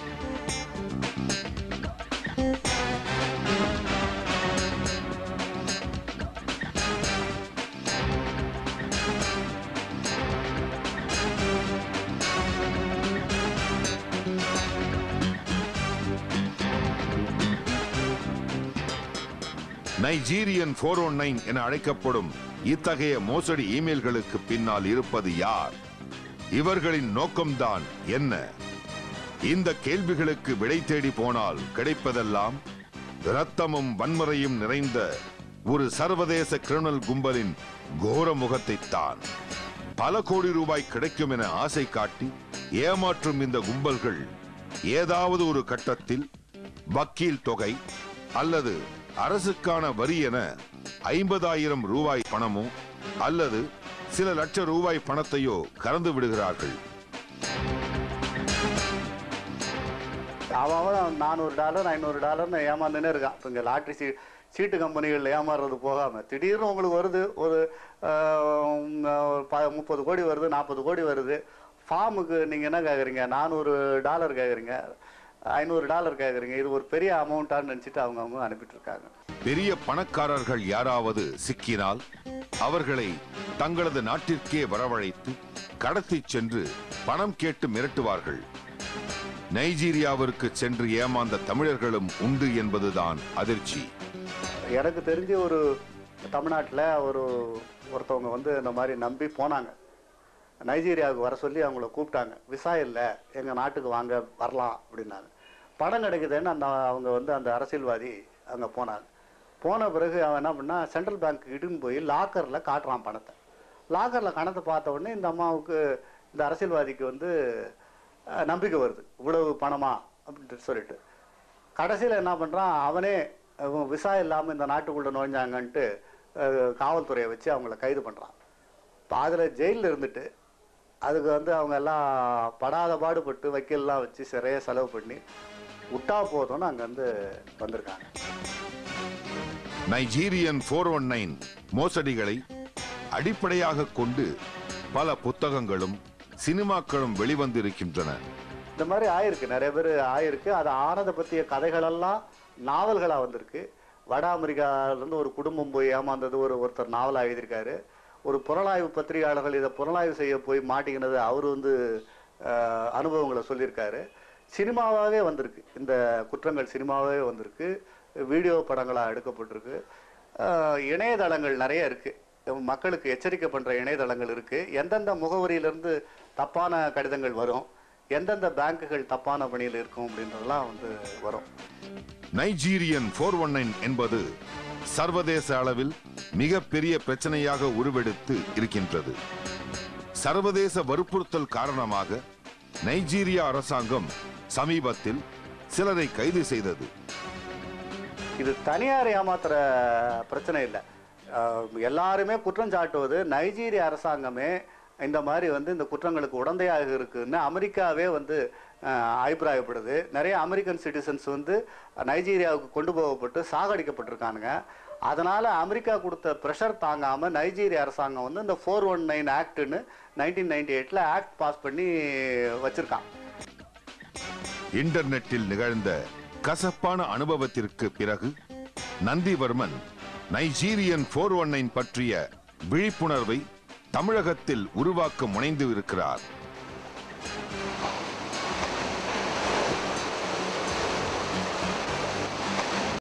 நைஜீரியன் 419 என அழைக்கப்படும் இத்தகைய மோசடி இமெயில்களுக்கு பின்னால் இருப்பது யார்? இவர்களின் நோக்கம்தான் என்ன? இந்த கேள்விகளுக்கு விடை தேடி போனால் கிடைப்பதெல்லாம் இரத்தமும் வன்முறையும் நிறைந்த ஒரு சர்வதேச கிரிமினல் கும்பலின் கோர முகத்தைத்தான். பல கோடி ரூபாய் கிடைக்கும் என ஆசை காட்டி ஏமாற்றும் இந்த கும்பல்கள் ஏதாவது ஒரு கட்டத்தில் வக்கீல் தொகை அல்லது அரசுக்கான வரி என 50,000 ரூபாய் பணமோ அல்லது சில லட்சம் ரூபாய் பணத்தையோ கறந்து விடுகிறார்கள். அவன் $400 $500 ஏமாந்துனே இருக்கான். இப்போ இங்கே லாட்ரி சீட்டு கம்பெனிகள் ஏமாறுறது போகாமல் திடீர்னு உங்களுக்கு வருது ஒரு 30 கோடி வருது, 40 கோடி வருது. ஃபார்முக்கு நீங்கள் என்ன கேட்குறீங்க, $400 கேட்குறீங்க, $500 கேட்குறீங்க. இது ஒரு பெரிய அமௌண்ட்டான்னு நினச்சிட்டு அவங்க அனுப்பிட்டு இருக்காங்க. பெரிய பணக்காரர்கள் யாராவது சிக்கினால் அவர்களை தங்களது நாட்டிற்கே வரவழைத்து கடத்தி சென்று பணம் கேட்டு மிரட்டுவார்கள். நைஜீரியாவிற்கு சென்று ஏமாந்த தமிழர்களும் உண்டு என்பதுதான் அதிர்ச்சி. எனக்கு தெரிஞ்ச ஒரு தமிழ்நாட்டில் ஒருத்தவங்க வந்து இந்த மாதிரி நம்பி போனாங்க. நைஜீரியாவுக்கு வர சொல்லி அவங்கள கூப்பிட்டாங்க. விசா இல்லை, எங்கள் நாட்டுக்கு வாங்க வரலாம் அப்படின்னாங்க. பணம் கிடைக்குதுன்னு அவங்க வந்து அந்த அரசியல்வாதி அங்கே போனாங்க. போன பிறகு அவன் என்ன பண்ணா, சென்ட்ரல் பேங்க் இட்டுன்னு போய் லாக்கரில் காட்டுறான் பணத்தை. லாக்கரில் கணத்தை பார்த்த உடனே இந்த அம்மாவுக்கு, இந்த அரசியல்வாதிக்கு வந்து நம்பிக்கை வருது, இவ்வளவு பணமா அப்படின்ட்டு சொல்லிட்டு. கடைசியில் என்ன பண்ணுறான், அவனே விசா இல்லாமல் இந்த நாட்டுக்குள்ளே நுழைஞ்சாங்கன்ட்டு காவல்துறையை வச்சு அவங்கள கைது பண்ணுறான். இப்போ அதில் ஜெயிலில் இருந்துட்டு அதுக்கு வந்து அவங்க எல்லாம் படாத பாடுபட்டு வக்கீல்லாம் வச்சு நிறைய செலவு பண்ணி விட்டா போதும்னு அங்கேருந்து வந்திருக்காங்க. நைஜீரியன் 419 மோசடிகளை அடிப்படையாக கொண்டு பல புத்தகங்களும் சினிமாக்களும் வெளிவந்திருக்கின்றன. இந்த மாதிரி ஆயிருக்கு, நிறைய பேர் ஆயிருக்கு. அது ஆனதை பற்றிய கதைகளெல்லாம் நாவல்களாக வந்திருக்கு. வட அமெரிக்காவிலேருந்து ஒரு குடும்பம் போய் ஏமாந்தது ஒருத்தர் நாவலாக எழுதியிருக்காரு. ஒரு புலனாய்வு பத்திரிகையாளர்கள் இதை புலனாய்வு செய்ய போய் மாட்டிக்கினது அவர் வந்து அனுபவங்களை சொல்லியிருக்காரு. சினிமாவாகவே வந்திருக்கு, இந்த குற்றங்கள் சினிமாவே வந்திருக்கு, வீடியோ படங்களாக எடுக்கப்பட்டிருக்கு. இணையதளங்கள் நிறைய இருக்குது, மக்களுக்கு எச்சரிக்கை பண்ணுற இணையதளங்கள் இருக்குது. எந்தெந்த முகவரியிலேருந்து தப்பான கடிதங்கள் வரும், எந்தெந்த பேங்குகள் தப்பான பணியில் இருக்கும் அப்படின்றதெல்லாம் வந்து வரும். நைஜீரியன் 419 என்பது சர்வதேச அளவில் மிகப்பெரிய பிரச்சனையாக உருவெடுத்து இருக்கின்றது. சர்வதேச வற்புறுத்தல் காரணமாக நைஜீரியா அரசாங்கம் சமீபத்தில் சிலரை கைது செய்தது. இது தனியார் ஏமாத்துற பிரச்சனை இல்லை. எல்லாருமே குற்றம் சாட்டுவது நைஜீரிய அரசாங்கமே இந்த மாதிரி வந்து இந்த குற்றங்களுக்கு உடந்தையாக இருக்குன்னு அமெரிக்காவே வந்து அபிப்பிராயப்படுது. நிறைய அமெரிக்கன் சிட்டிசன்ஸ் வந்து நைஜீரியாவுக்கு கொண்டு போகப்பட்டு சாகடிக்கப்பட்டிருக்கானுங்க. அதனால் அமெரிக்கா கொடுத்த ப்ரெஷர் தாங்காமல் நைஜீரிய அரசாங்கம் வந்து இந்த 419 ஆக்ட்னு 1998 ஆக்ட் பாஸ் பண்ணி வச்சிருக்கான். இன்டர்நெட்டில் நிகழ்ந்த கசப்பான அனுபவத்திற்கு பிறகு நந்திவர்மன் நைஜீரியன் 419 பற்றிய விழிப்புணர்வை தமிழகத்தில் உருவாக்க முனைந்து இருக்கிறார்.